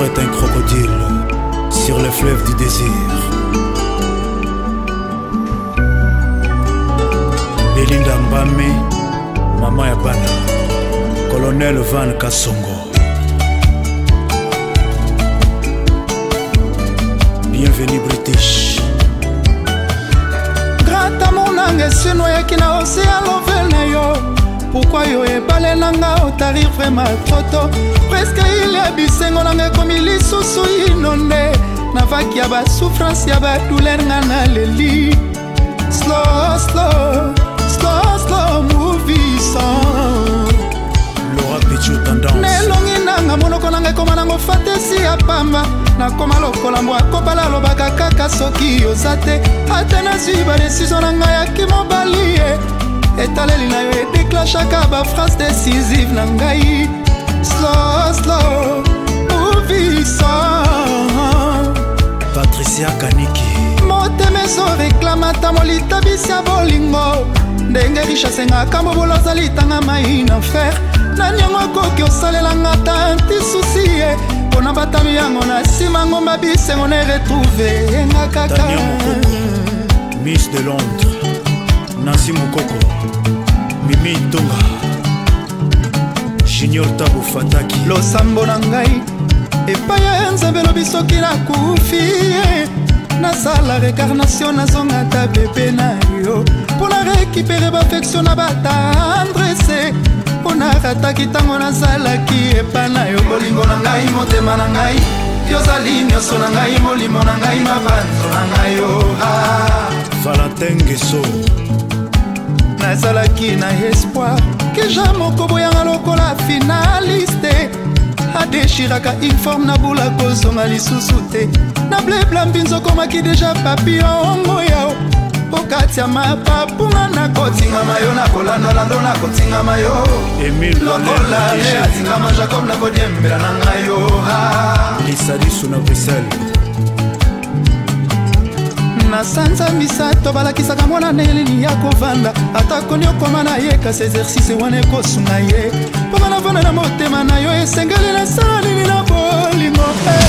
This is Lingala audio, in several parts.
est un crocodile sur le fleuve du désir. Belinda Mbame, Mama Yabana, Colonel Van Kasongo. Bienvenue British. Grand amour nanga sinoyaki na océan lovel na yo. Pourquoi yo ebale nanga otarir vraiment trop. Presque il y a bisengo nanga komi lisusu inonde. Navaki ya ba souffrance ya ba douleur ngana leli. Slow, slow, slow, slow movie song. Laura Pichou tendance. Nelongi nanga monoko nanga koma nango fantasi ya pamba. Nakoma lokola mbwa kobala lobaka kaka soki ozate. Ata nazwi ba décision nanga ya kimobali. Etaleli na yo edéclenchaka ba phrase décisive na ngai. Slow, slow movie song. Patricia Kaniki. Motema ezo reklamata molita bisia bolingo. Ndenge richesse ngaka mobolo ozalitanga mai na fer. Nani yango akoki osalelanga tanti susi ye. Pona batami yango na nsima ngomba bisengo na retrouve yenga kaka. Miss de Londres Nancy Mukoko, Mimi Tonga, Junior Tabu Fataki. Losambo na ngai epai ya nzambe lobi soki nakufi nasala récarnation nazonga ta bebe na yo mpona récupere baaffection na batandrese mpona rataki ntango nazalaki epa na yo bolingo na ngai motema na ngai yozali nyonso na ngai molimo na ngai mabanzo na ngai yo Valentin Gesso. Nazalaki na espoir ke jamoko boyanga lokola finaliste adeshiraka informe na bula kozonga lisusu te na blebla mbinzo komaki deja papillongo yao okati ya mapapunga na kotingama yo na kolandalando na kotingama yo lokola le atingama Jacob na kodiembela na ngai yo Lisadisu na Bruxelles. na sanza misato balakisaka mwana nelini ya kovanda atako nyokoma na ye kasi exercice wana ekosunga ye mponga navanda na motema na yo esengeli nasala nini na bolingo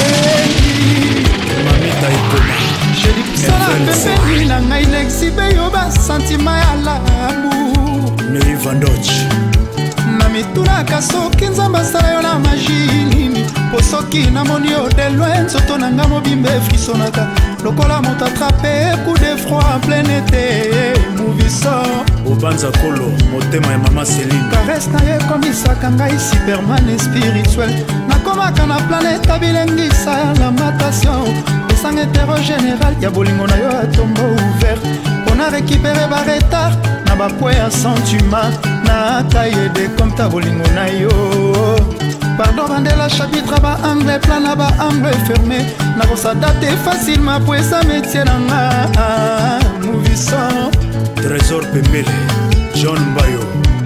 Mamita Ikoma. jelikisala pembeni na ngai lexibe yo basentima ya lamu Neri Vandoch. na mitunaka soki nzambe asala yo na magi nini po soki namoni yo de loin nzoto na nga mobimba efrisonaka lokola moto atrape coup de froid en plein été moviso Obanza Kolo, motema ya Mama Céline. caresse na ye komisaka ngai superman spirituel nakomaka na planete abilengisa ya lamentation esanga etero général ya bolingo na yo atombo ouvert mpona récupere baretard na bapwe ya sentiment na taille de compta bolingo na yo pardon bandela chapitre ba angle plan na ba angle fermé nakosadapte facilement po esa métier na nga mouvison Trésor Pembele, John Mbayo,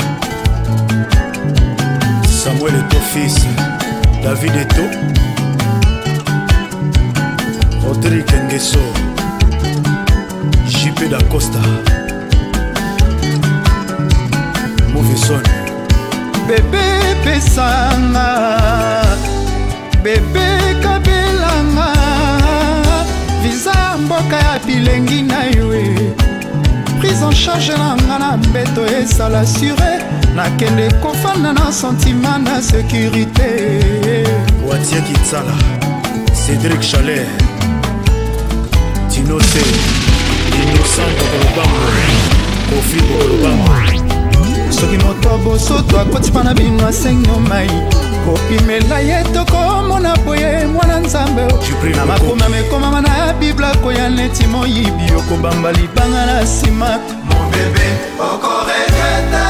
Samuel Eto fils, David Eto, Rodrigue Ngeso, JP da Costa, Mouvison. bebe pesanga bebe kabelanga visa mboka ya bilengi na yo prise en charge na nga na mbeto esala sure nakende kofanda na sentiment na sécurité Watia Kitsala, Cédric Chalet, Tino C, Innocent Bokolobango, Kofi Bokolobango. soki moto bosoto akoti mpa na bino asengo mai kopimela ye tokomona boye mwana nzambe na makoma mekomama na bibla koya neti moyibi okobamba libanga na nsima mobebe okoregrete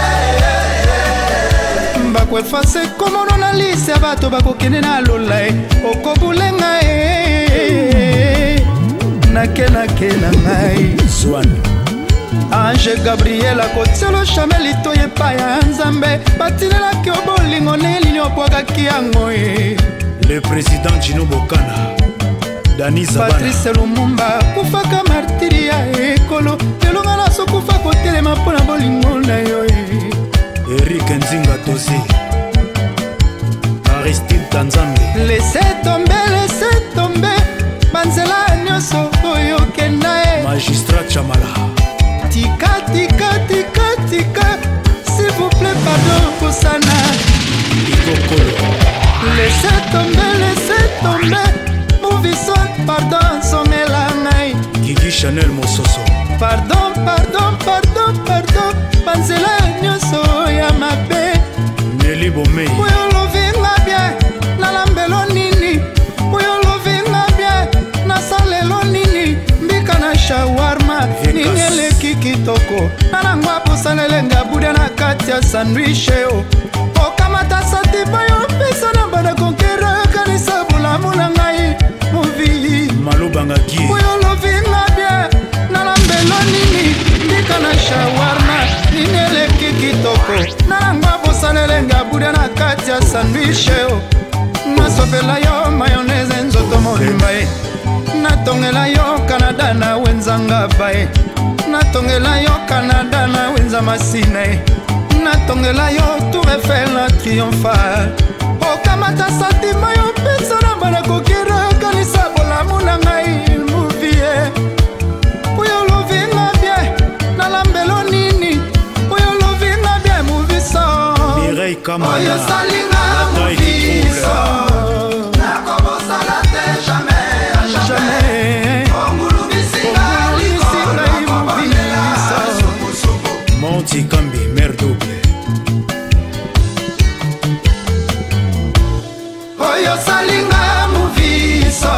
bakoefase komono na lise ya bato bakokende na lola ye okobulenga ye nakenake na ngai Swan Ange Gabriel akotielo chameli to epai ya nzambe batilelaki obolingo nelini obwakaki yango ye le président Gino Bokana, Dani Zabana, Patrice Lumumba kufaka martiri ya ekolo elonga na sokufa kotelema mpo na bolingo na yo ye Eric Nzinga Tosi, Aristide Tanzambe. Laissez tomber banzela nyonso oyo kenda e Magistrat Chamala. tika s'il vous plaît pardon kosana Ikokolo. Laissez tomber Mouvison pardon songela ngai Gigi Chanel Mososo. Pardon banzela nyonso ya mabe Nelly Bomei. oyo lovinga bien nalambelo nini oyo lovinga bien nasalelo nini mbika na shawarma nini eleki kitoko nanango aposalelenga buda na kati ya sandwich o okamata satiba yo pesa na bana konkera kanisa bulamu na ngai movi Malobanga Gi. oyo lovinga bien nalambelo nini mbika na shawarma nini eleki kitoko nanango aposalelenga buda na kati ya sandwich o nasopela yo mayonnaise nzoto mobimba ye natongela yo Canada na wenzanga bae natongela yo Canada na wenza masina ye natongela yo Tour Eiffel na triomphal okamata santima yo pesa na bana kokira kanisa bolamu na ngai movie oyo lovinga bien nalambelo nini oyo lovinga bien movie so Mireille Kamala. oyo salinga movie so Monty Kambi, mère double. Oyo salinga moviso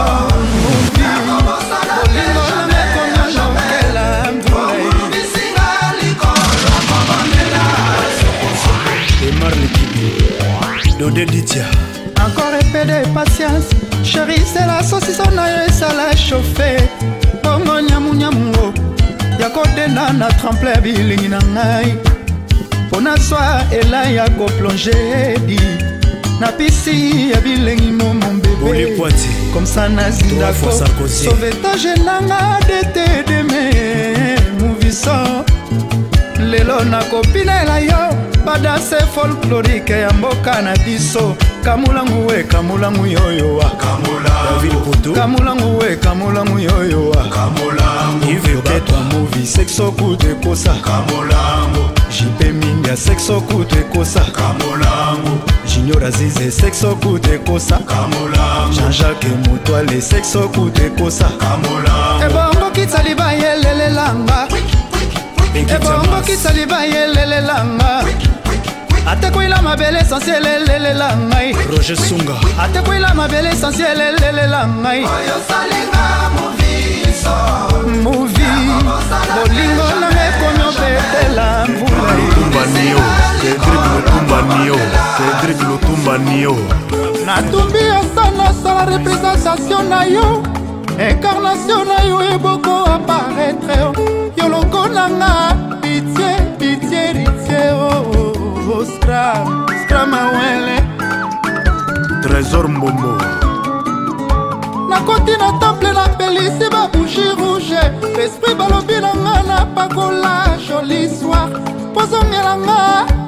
Demar l'équipe. Dodé Ditia. encore un peu de patience chérie c'est la saucisson na yo esala chauffe bongo nyamunyamungo ya kodenda na tremple ya bilingi na ngai mpona swa ela ya koplonge di na pisi ya bilengi momo mbebe comme ça nazindako sauvetage nanga dete deme moviso lelo nakopinela yo badanse folklorike ya mboka na biso kamulangu we kamulangu yoyowa David Poto. kamulangu we kamulangu yoyowa Yves Betwa. movie sexo kude kosa jipe minga sexo kude kosa junior azize sexo kude kosa Jean-Jacques Mutwale sexo kude kosa ebongo kitaliba yelelelanga ebongo kitaliba yelelelanga atekoila mabele essentiel elelela ngai Roger Sunga. atekoila mabele essentiel elelela ngai movi bolingo nanga ekomi obetela mvula Cédric Lutumba Nio. natumbi asa nasala représentation na yo incarnation na yo eboko apparaître yo loko nanga pitié ritie Skramawele Trésor Mbombo. nakoti na temple na pelisi babougi rouge l'esprit balobi na nga na pakola joli soir pozongela nga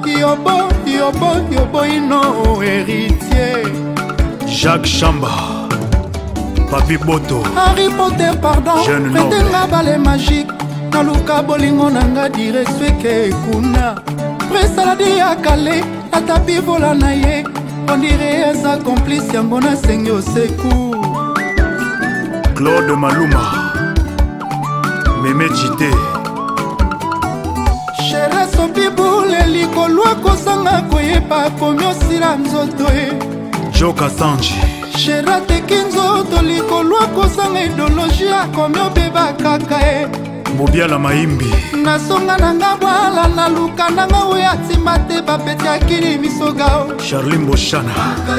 yobo ino héritier Jacques Chamba. Papi Boto. Harry Potter pardon pretenga bale magique naluka bolingo na nga diresweke kuna presaladi ya kale atapi vola na ye ondire eza complice yango nasengi oseku Claude Maluma. Meme Jité. shere sobibule likolwa kozanga koyeba komi osila nzoto e Joe Kasanji. shere ateki nzoto likolwa kozanga idéologie akomi obeba kaka e Mobiala Maimbi. nasonga nanga bwala naluka nanga oyo atima te bapeti akili misogao Charlie Mboshana.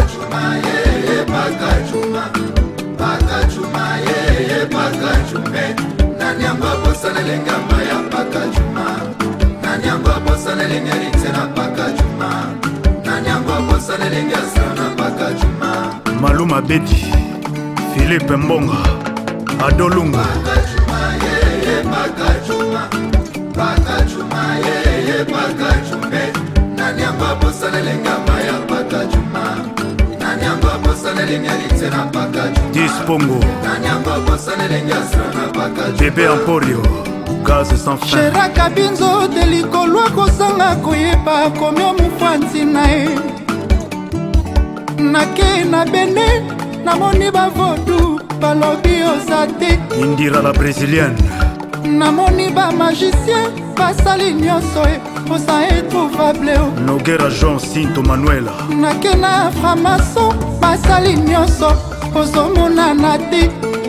Maluma Bedi. Philippe Mbonga. Adolunga. Dispongo Bébé Emporio Gaz sans fin Chera Kabinzo Delikolo Kosanga Koyeba Komyo Mufwanzi nae Nake na bene Namoni bavodu Balobi ozate Indira la brésilienne Namoni ba magicien Basali nyonso Osa introuvable Noguera Jean Sinto Manuela Nake na framason Basali nyonso Ozomona nate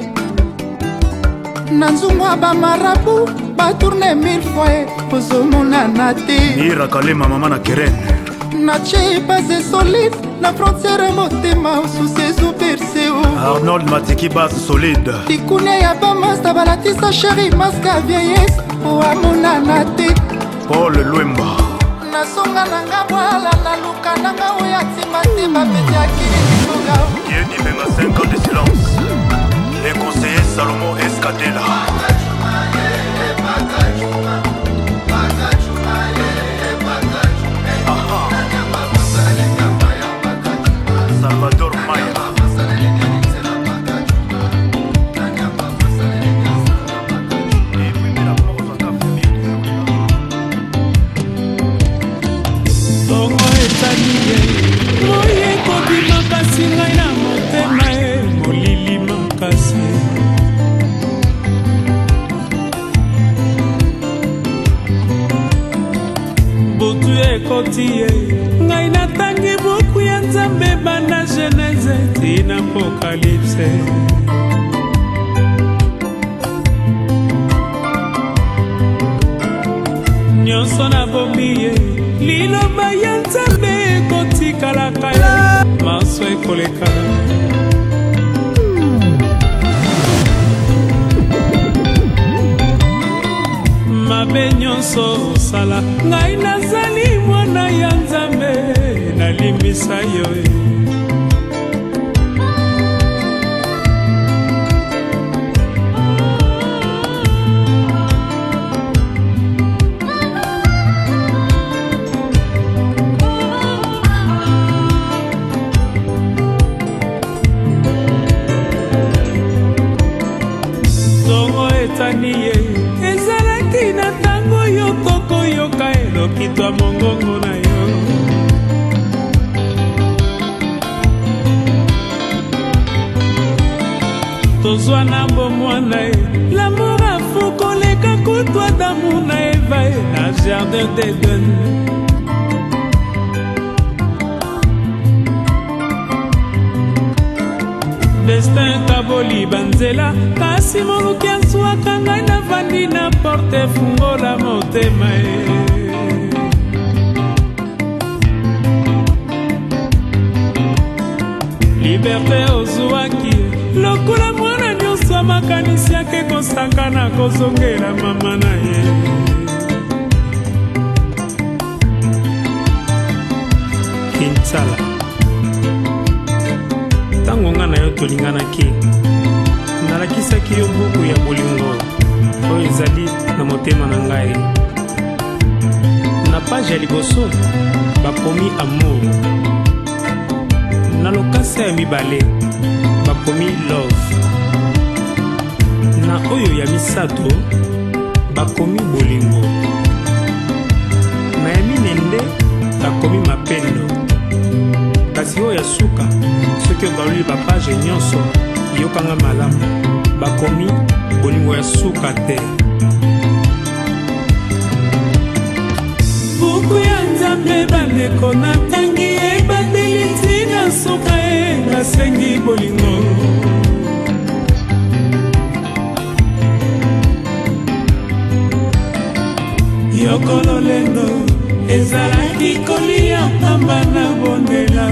Nanzungwa ba marabu Batourne 1000 fois Ozomona nate Nira Kalema mama na Keren Nache base solide Na frontière motema Sous Perseo Arnold Matiki base solide Tikune ya bamasta Balatisa chéri Maska vieillesse Oamona nate Paul Luemba Nasonga nanga mwala Na luka nanga oya timate Bapeti akili nikoga Yedi Benga 5 ans de silence Les conseillers Salomon Escadela Salvador Maya Tongo etaniye Moye kobi makasi ngai na motema Molili makasi Butu ekoti ye Ngai natangi buku ya Nzambe bana Genèse tina Apocalypse Nyonso na bomi ye Liloba ya Nzambe ekotikalaka ye Maso ekoleka Mabe nyonso osala Ngai nazali mwana ya Nzambe Nalimisa yo ezalaki na tango yo kokoyoka elokitwa mongongo na yo tozwa na bomwana ye l'amour afu koleka kutwa damu na Eva na jardin d'Eden destin kaboli banzela kasi moluki azwaka ngai navandi na porte fungola motema liberté ozwaki lokola mwana nyonso makanisi yake kosaka na kozongela mama na ye Kinsala Tango nga na yo tolinganaki nalakisaki yo buku ya bolingo oyo ezali na motema na ngai na page ya liboso bakomi amour na lokasa ya mibale bakomi love na oyo ya misato bakomi bolingo na ya minende bakomi mapendo kasi oyo ya suka soki obaloli bapage nyonso yokanga malamu bakomi bolingo ya suka te buku ya Nzambe bandeko natangi ebandeli ntina suka nasengi bolingo yokolo lendo ezalaki kolia pamba na bondela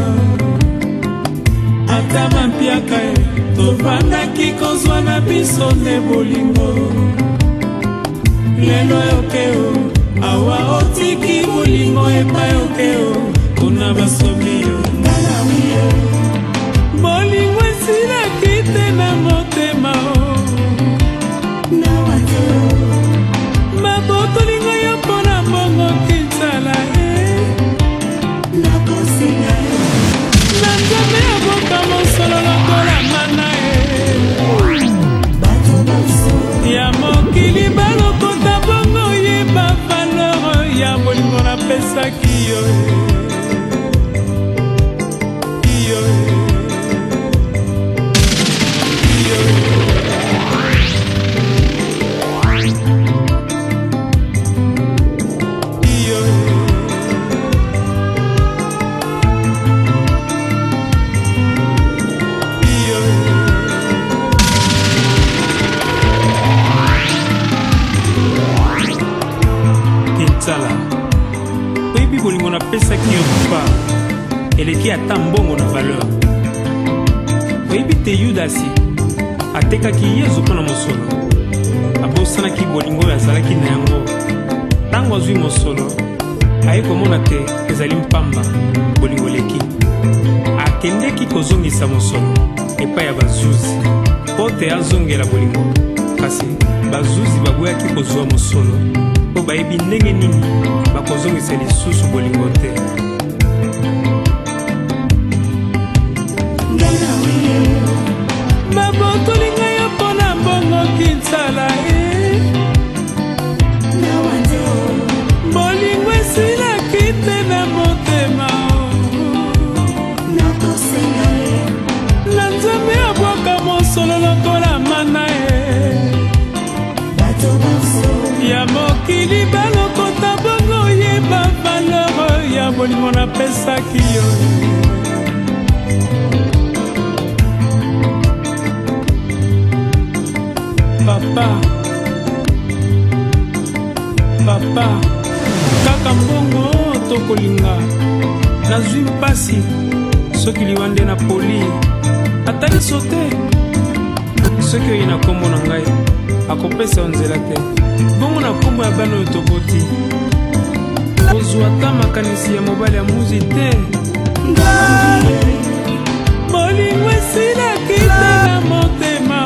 ata mampiaka tovandaki kozwa na biso nde bolingo lelo yokeo awa otiki bolingo epai okeo kuna basomi yo nanawiyo bolingo esilaki te na motema mabotolingo yo mpona mbongo Kinsala na Nzambe aboka mosolo eleki ata mbongo na valeur. Oyebi te Yudasi atekaki Yesu mpo na mosolo, abosanaki bolingo oyo azalaki na yango. Ntango azwi mosolo aye komona te ezali mpamba, bolingo eleki. Akendeki kozongisa mosolo epai ya bazuzi mpo te azongela bolingo, kasi bazuzi baboyaki kozwa mosolo mpo bayebi ndenge nini bakozongisa lisusu bolingo te. Babotolinga yo mpo na mbongo kinsala bolingo esilaki te na motema. Na Nzambe abwaka mosolo lokola mana ya mokili balokota bongo yeba valeur ya bolingo napesaki yo. Papa, kaka mbongo tokolinga. Nazwi mpasi soki liwande na poli atali sote. Soki oye na kombo na ngai akopesa nzela te. Bongo na kombo ya bana oyo toboti kozwa ata makanisi ya mobali ya muzi te. Bolingo esilaki te na motema.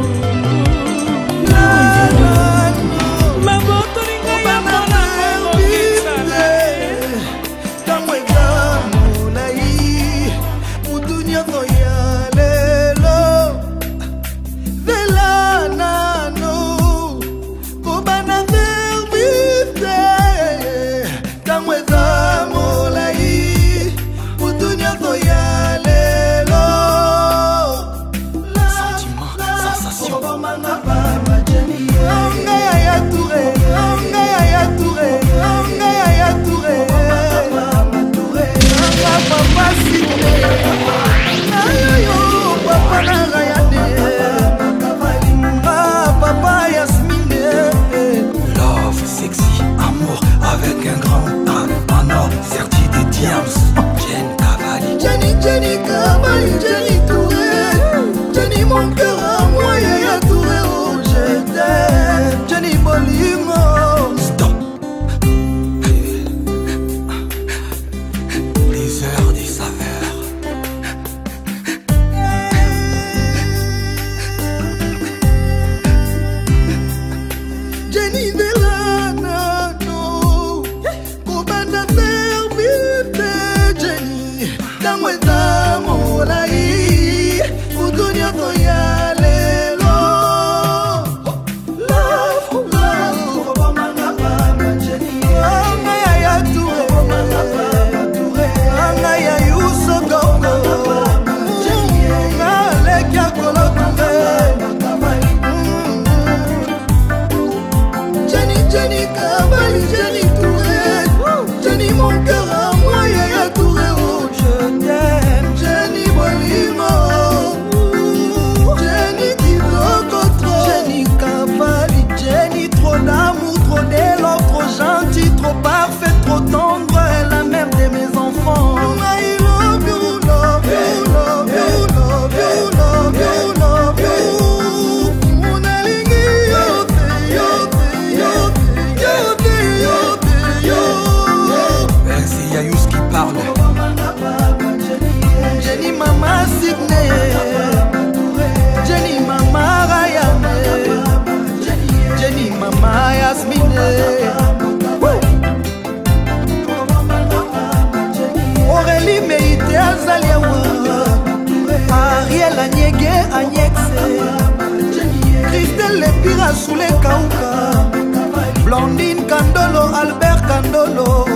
Soule Kauka, Blondine Kandolo, Albert Kandolo,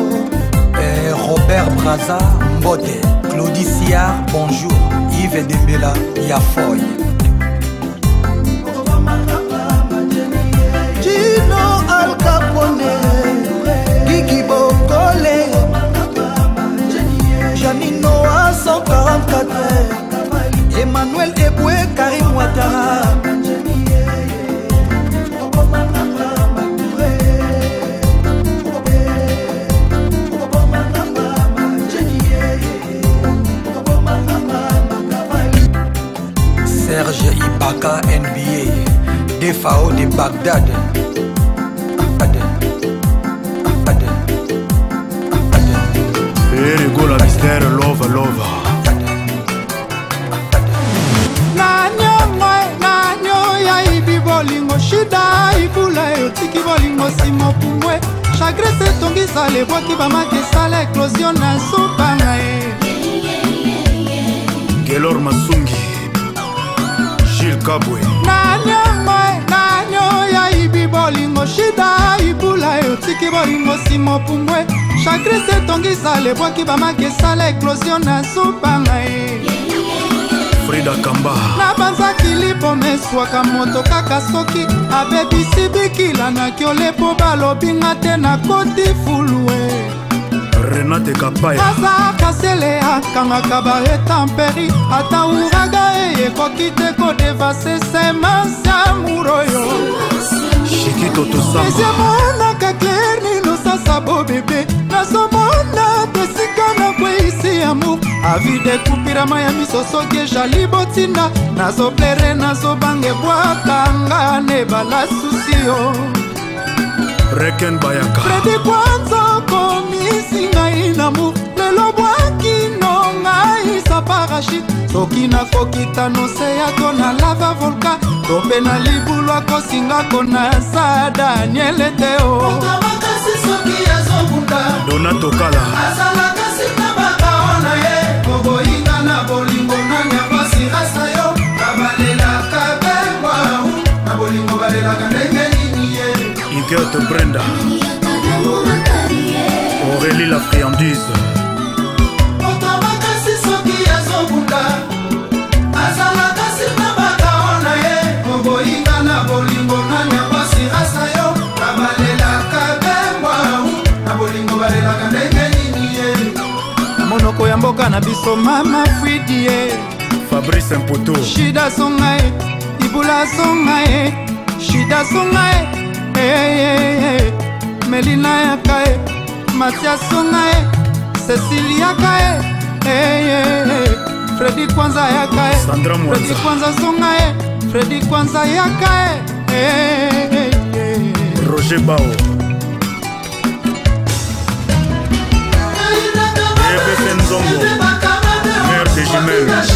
et Robert Braza, Mbote, Claudie Siard, bonjour, Yves Dembela, Yafoy. Gino Al Capone, Guigui Bokole, Janino à 144, Emmanuel Eboué, Karim Ouattara. Aka NBA, DFAO de Bagdad. Erigola mystère lova. Nanyo ya ibi bolingo shida ibula yotiki bolingo simo pumwe chagre se tongisa le bois qui va makesa la éclosion na supanga Gelor Masungi Gilles Kabwe Nanyo ya ibi bolingo shida ibula yotiki bolingo simo pumwe chagre se tongisa le bois qui va makesa la éclosion na supanga Frida Kamba na banzaki lipo meswaka moto kaka soki abebisi bikila na kiole po balobinga te na koti fulue Renate Kapaya aza kasele akangaka baretemperi ata uraga ekoki te kodevase semansia muroyo Shikito Tosamba eziamonaka clair nino sasa bo bebe nazomona tesika na kweisi amour avi dekupirama ya misoso gejali botinda nazoplere nazobange bwakanga ne balasusio Reken Bayaka Fredi kwanza komisi ngai namour lelo bwakino ngai sa parachute soki nakokita nose ya to na lava volka to mpe na libulu akosinga kona sa daniele teo Donato Kala koboyinga na bolingo na nyapasi rasa yo kabalelaka bengwa na bolingo balelaka ndenge nini ye Igerte Brenda Aurélie la friandise otomakasi soki azobunda azalaka sina bakaona ye koboyinga na bolingo na nyapasi rasa yo kabalelaka bengwa na bolingo balelaka ndenge nini ye monoko ya mboka na biso mama fridie Fabrice Mpoto shida songae ibula songae shida songae melina yakae matia songae cecilia kae fredi kwanza yakae Sandra Mwanza fredi kwanza songae fredi kwanza yakae Roger Bao Ebeke Nzongo Mère de Jumelles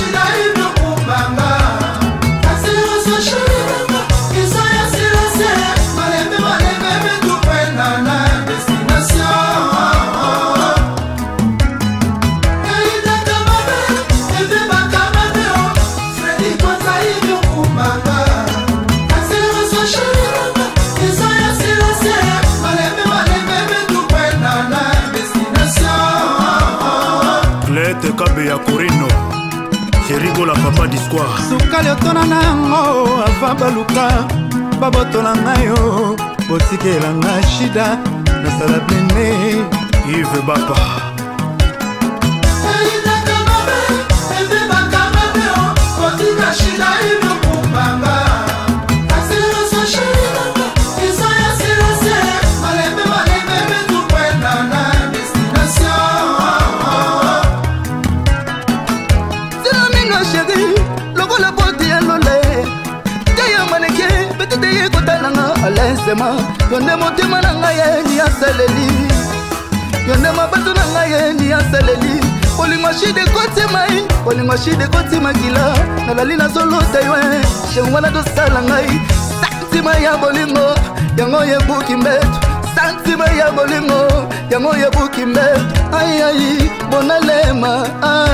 Kabe ya Corino Erigola papa d'histoire sukali otona nango ava baluka babotola ngayo botikela nga shida nasala plene Yves Bapa yonde motema na ngai ni asaleli yonde mabato na ngai ni asaleli bolingo shide koti mai bolingo shide koti makila nalali nazolota yo shengwana tosala ngai santima ya bolingo yango yebuki mbeto santima ya bolingo yango yebuki mbeto ai bonalema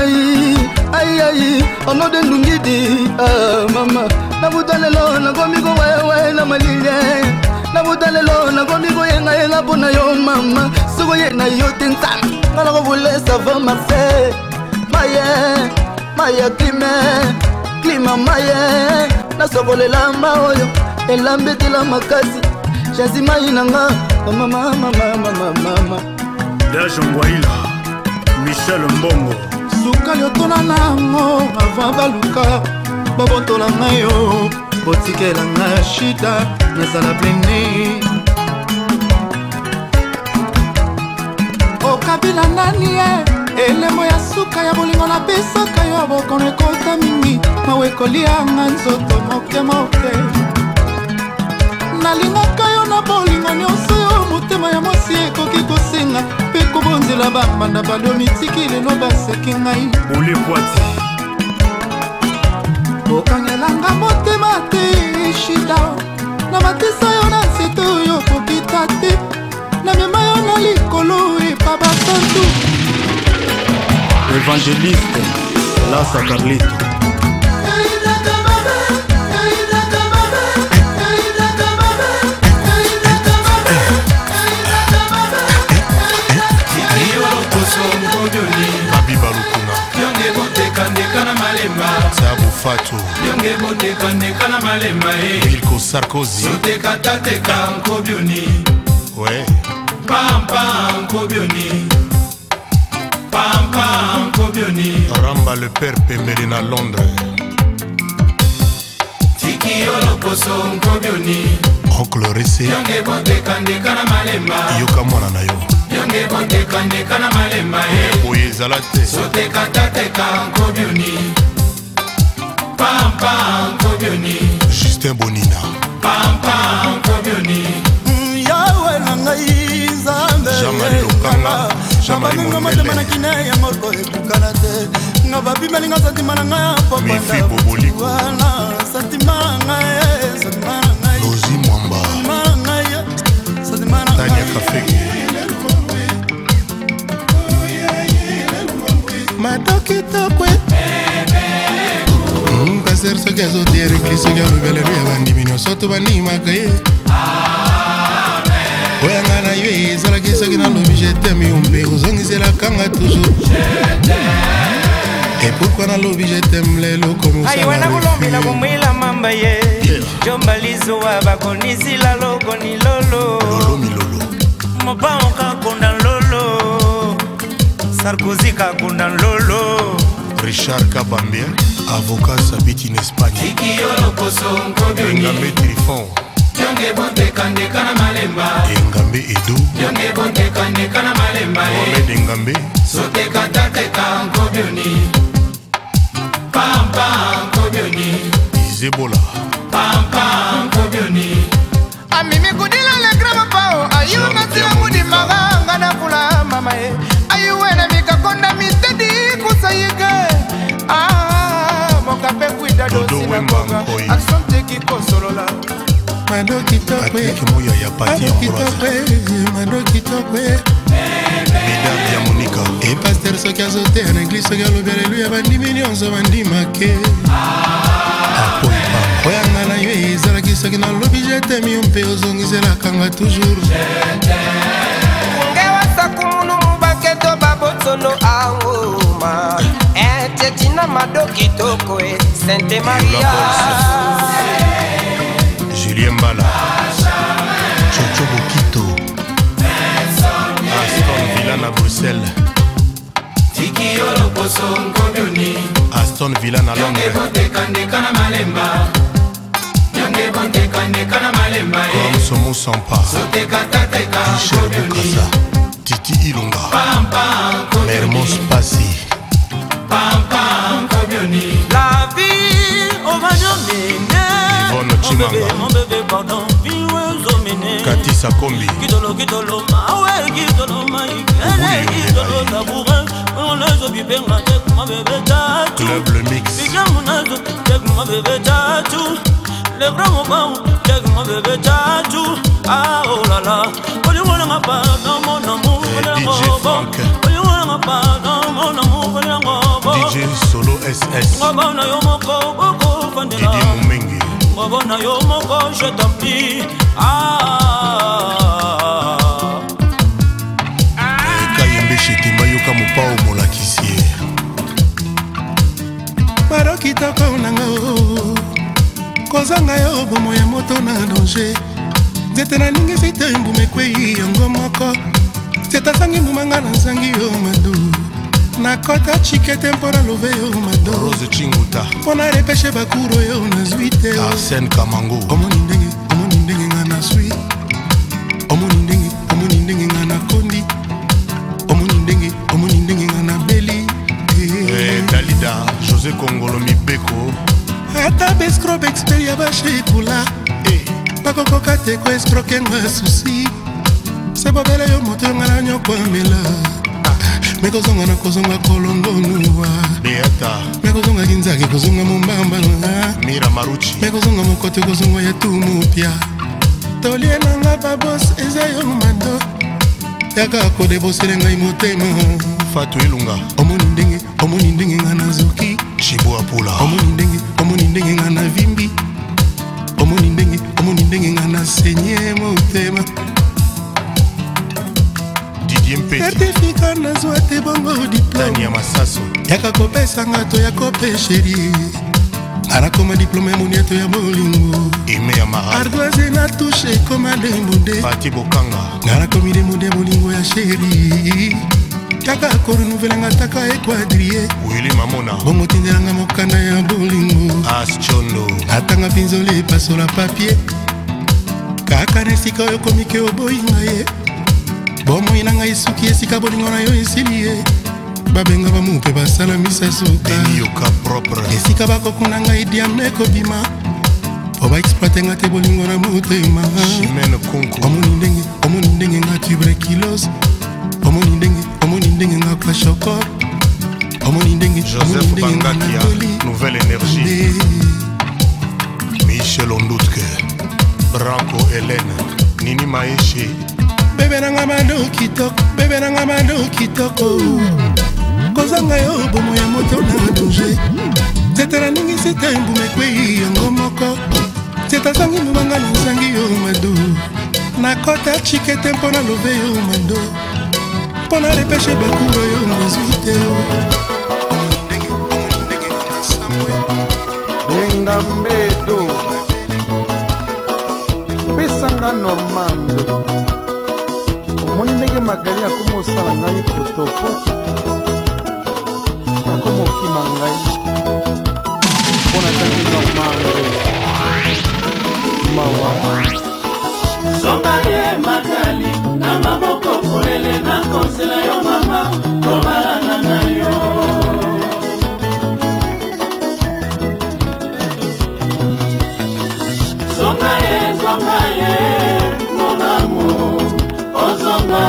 ai onode ndungidi mama nabutalelo nakomiko wewe na malile nabutalelo nakomiko yenga mpona yo mama soko yena yo te nzambe nga nakobule sava marse maye klima maye nasokolela mba oyo elambetela makasi jazi mai nanga mama Dajo Ngwaila Michel Mbongo sukali otona nango ava baluka babotola ngayo botikela nga shida nazala plene okabila nani ye elemo ya suka ya bolingo napesaka yo bokono ekota mingi mawe ekolianga nzoto moke moke nalingaka yo na bolingo nyonso yo motema ya mwasi ekoki kosenga mpe kobonzela bambanda balio mitiki lelo baseki ngai ulikwati okangelanga motema te shida na matisa yo na nseto oyo kokita te na mema yo na likolo epa basantu Évangéliste Lassa Carlito Fatu Wilco Sarkozy ouais Ramba le père Pembelina Londres Oncle Ressé Yoka mwana na yo Oye Zalate Justin Bonina Yawe nangai zambe Jamali Lokanga Jamali Mondele Ngababimelinga santima na ngai Mifi Boboliko Lozi Mwamba Tania Kafeke Madoki tokwe Passer soki azotere ekli soki alobele lo ya bandimi nyonso to bandimaka ye oyanga na yo ezalaki soki nalobi jeteme yo mpe ozongiselakanga toujours et pourquoi nalobi jeteme lelo ayiwana kulombela kumwila mamba ye jombalizuwa bakonisila loko ni lolo milolo mopao kakunda lolo Sarkozy kakunda lolo Richard Kabambia avocat s'habite en Espagne Engambe Trifon Engambe Edo Mohamed Engambe Izebola amimi kudila le grama pao ayuna tira mudi maganga na kula mama e ayuwena mikakonda mitedi kusayike mokape kuida dosi na konga asante kikosolola madoki tokwe Moya ya Pati madoki tokwe Mesdames ya Monica e pasteur soki azoteya na eglise soki alobela elu ya bandimi nyonso bandimake oyanga na yo ezalaki soki nalobi jetemi yo mpe ozongiselakanga toujours ngewasakumunu baketo babotsolo aoma etetina madoki tokwe Sainte Maria Julien Mbala Chocho Bokito Aston Villa na Bruxelles Aston Villa na Londres Comme Somo Sampa Michel Bokasa Titi Ilunga Mermos Passi la vie on va nominer Yvonne Chimanga mon bébé pardon Kati Sakombi Kitolo mawe kitolo mai kitolo tabourin on les obibenga tek ma bébé tatu Club Le Mix bijamunazo tek ma bébé tatu le grand bon tek ma bébé tatu ah oh la la oli wona ngapa no mon amour DJ Frank DJ Solo SS ngabona yo moko boko fandela Didi Mumengi ngabona yo moko je t'en prie Kayembe Shetimba yoka mopao molakisi madoki toko nanga kozanga yo bomo ya moto na danger nzete naningisi te mbuma ekwei yango moko nzete asangi mbumanga na nzangi yo mado nakota chikete mpo na love yo mado Rose Chinguta mpo na repeshe bakuro yo nazwi te Arsène Kamango omoni ndenge nga naswi omoni ndenge nga nakondi omoni ndenge nga nabeli Dalida José Roger Kongolo Mibeko ata bescrobe expert ya bashekula bakokoka te ko escroke nga susi se bobele yo moto nga na nyokwamela mekozonga na kozonga kolongo nuwa Beata mekozonga kinzaki kozonga mombamba nga Mira Maruchi mekozonga mokote kozonga ya tumupya tolie nanga babos eza yo mando yaka kodebosele ngai motema Fatou Ilunga omoni ndenge nga nazoki Chibo Apula omoni ndenge nga na vimbi omoni ndenge nga na senye motema Didier Mpeti certifika nazwa te bongo diplome Tania Masaso yaka kopesanga to ya kopesheri anakoma diplome ya monieto ya bolingo Ime ya Mara ardoise na touche koma dembude Pati Bokanga nganakomi demude ya bolingo ya sheri kaka korenouvelanga taka ekwadrie Willy Mamona bongo tindelanga mokanda ya bolingo As Chondo atanga pinzoli epasola papie kaka na esika oyo komike oboyinga ye bomoi na ngai suki esika bolingo na yo esili ye babenga bamupe basala misasuka Yoka propre esika bakokuna ngai diamne ekobima po baexploite nga te bolingo na motema Chimene Kunku omoni ndenge nga tuberculose omoni ndenge nga kwashoko omoni ndenge Joseph Bangakia Nouvelle Énergie Michel Ondutke Branco Hélène Nini Maeshe bebe nanga mando kitoko kozanga yo bomo ya moto na danger zetela ningi sete mbume kwei yango moko zeta zangi mbanga na nzangi yo mado nakota chikete mpo na love yo mando mpo na repeshe bakuro yo nazwi te Benga mbedo pesanga normando omoni ndenge magali akomosala ngai potopo akomokima ngai mpona tangi normando mawa Songa ye magali na maboko polele na konsela yo mama tobalana na yo Songa ye mon amour oh songa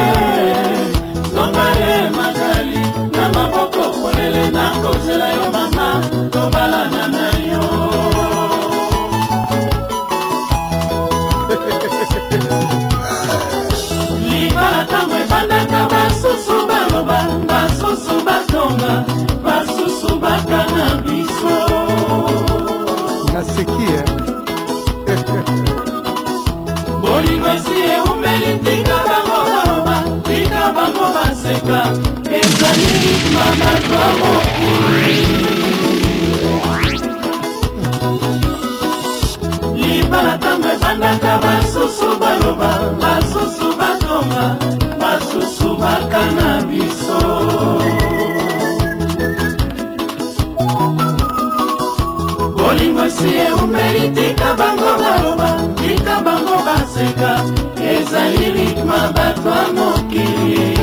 ye magali na maboko polele na konsela yo mama tobalana na yo Libatamwe bandaka basusu baloba basusu batonga basusu bakana biso nasikia bolingo esi eumeli tika bango baloba tika bango baseka ezali mabato ya mokili Libatamwe bandaka basusu baloba basusu batonga basusu bakana biso bolingo esi eumeli tika bango baloba tika bango baseka ezali ritma bato ya mokili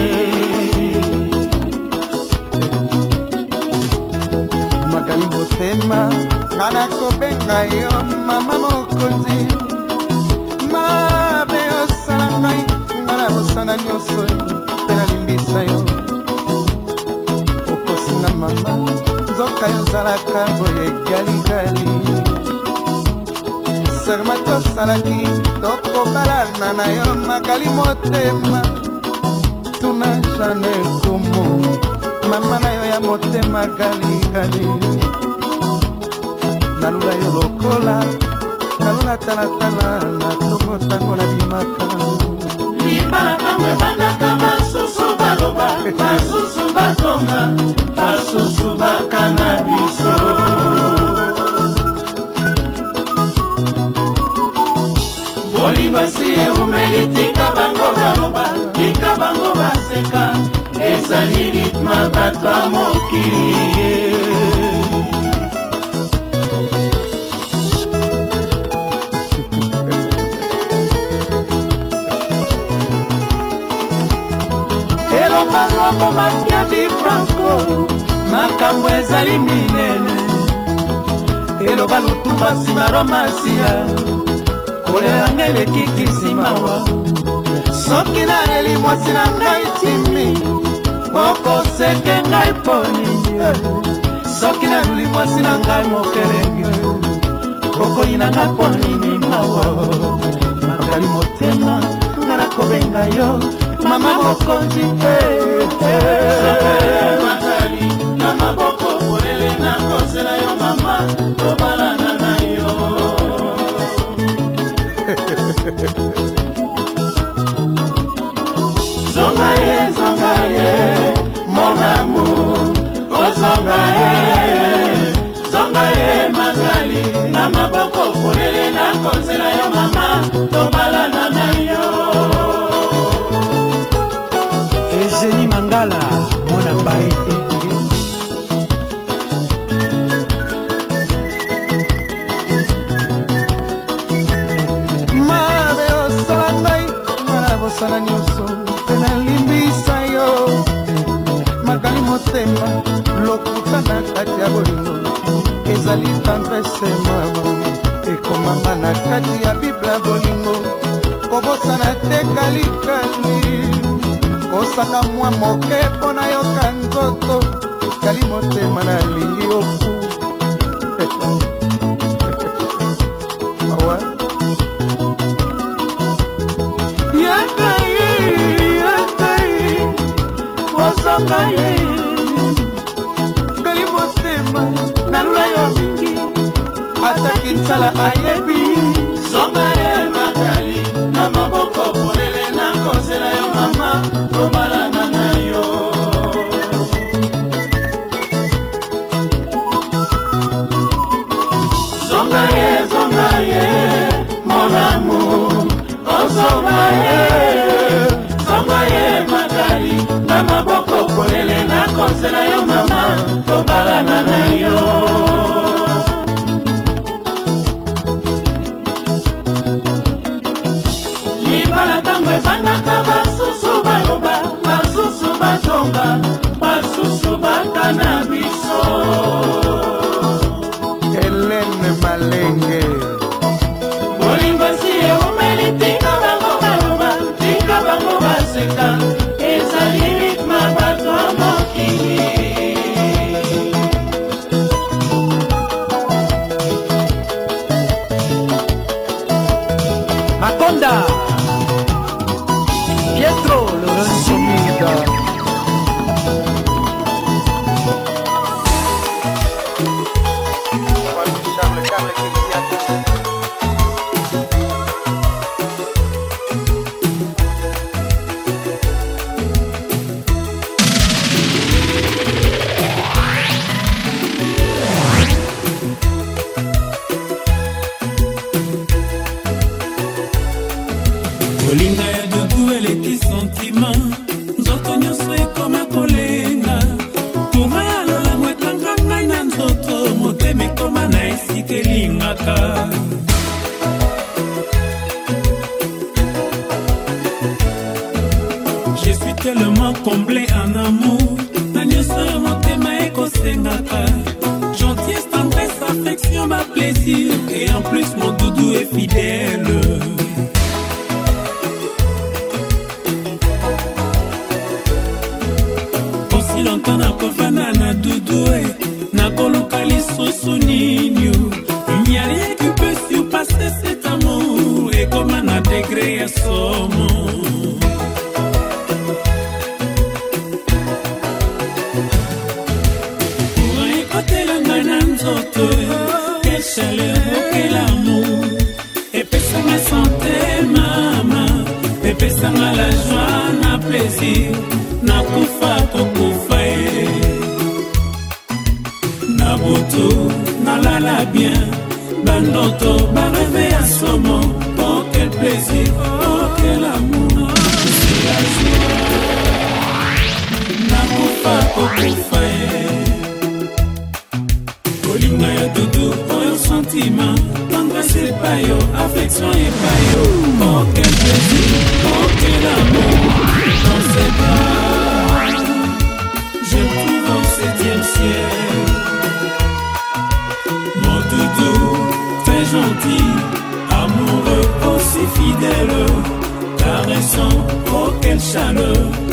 magali motema nga nakobenga yo mama mokonzi mabe osala ngai nga na bosana nyonso mpe nalimbisa yo okosinga mama nzoka yo ozalaka boye galigali serma tosalaki tokobalana na yo magali motema tuna jane komo mama na yo ya motema galigali nalula yo lokola nalula talatala na tokotango na bimaka Libatamwe bandaka basusu baloba basusu batonga basusu bakana biso bolingo esi eumeli tika bango baloba tika bango baseka ezali ritma bato ya mokili elombango makia di franco makambo ezali minene eloba lutumba nsima romansia kolela ngai lekiki simawa soki naleli mwasi na ngai timi okoseke ngai poni soki naluli mwasi na ngai mokelenge kokoyi na ngai ponini mawa makali motema nga nakobenga yo mama mokonzi makali na maboko polele nakosela yo mama tobalana na yo zonga ye mon amour oh zonga ye makali na maboko polele nakosela yo mama tobalana na yo Eugénie Mangala mon ambaye mabe osala ngai marabosala nyonso mpe nalimbisa yo makali motema lokuta na kati ya bolingo ezali tendresse mama ekomama na kati ya bibla bolingo kobosana te kalikali kosaka mwa moke mpo na yoka nzoto kali motema nalingi oku awa yakai osonga ye kali motema nalula yo mingi ataki nsala ayebi songa ye makali na maboko polele nakosela yo mama tobalana na yo zonga ye mon amour oh zonga ye makali na maboko polele nakosela yo mama tobalana na yo libala tango ebandaka basusu baloba basusu bazonga basusu bakana biso Helene Malenge bolingo si eumeli tika bango baloba tika bango baseka ezali ritma bato mokili Makonda Pietro Lorenzo Mida kolinga ya dudu eleki sentiment nzoto nyonso ekoma kolenga koma ya lolango ekanga ngai na nzoto motema ekoma na esika elingaka je suis tellement comblé en amour na nyonso ya motema ekosengaka gentillesse, tendresse, affection, ma plaisir et en plus mon doudou est fidèle. Longtemps na kofana na doudoué na koluka lisusu nini il n'y a rien qui peut surpasser cet amour et comme un degré ya somo pour écouter le mananzoto quelle chaleur quel amour et pesa ma santé mama et pesa ma la joie na plaisir na kufa kokufa na boto na lala bien bandoto ba rêver à somo oh quel plaisir oh quel amour c'est la joie na kufa kokufa kolinga ya doudou oh sentiment tendresse et payo affection et payo oh quel plaisir oh quel amour dans ses bras je trouve 7e ciel. Mon doudou, très gentil, amoureux, aussi fidèle, caressant, oh quelle chaleur.